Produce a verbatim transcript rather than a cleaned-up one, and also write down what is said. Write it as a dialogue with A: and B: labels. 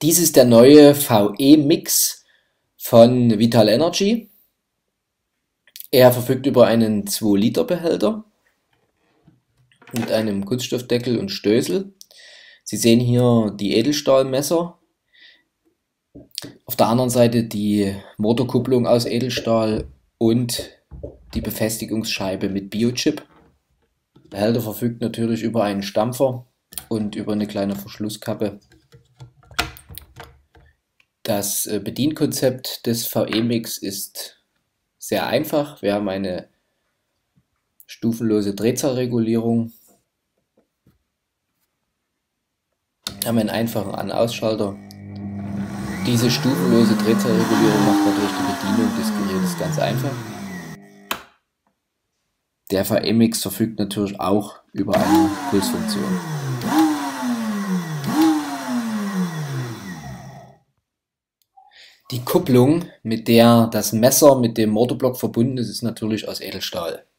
A: Dies ist der neue V E-Mix von Vital Energy. Er verfügt über einen zwei Liter Behälter mit einem Kunststoffdeckel und Stößel. Sie sehen hier die Edelstahlmesser. Auf der anderen Seite die Motorkupplung aus Edelstahl und die Befestigungsscheibe mit Biochip. Der Behälter verfügt natürlich über einen Stampfer und über eine kleine Verschlusskappe. Das Bedienkonzept des V E-Mix ist sehr einfach. Wir haben eine stufenlose Drehzahlregulierung, wir haben einen einfachen An-Aus-Schalter. Diese stufenlose Drehzahlregulierung macht natürlich die Bedienung des Gerätes ganz einfach. Der V E-Mix verfügt natürlich auch über eine Pulsfunktion. Die Kupplung, mit der das Messer mit dem Motorblock verbunden ist, ist natürlich aus Edelstahl.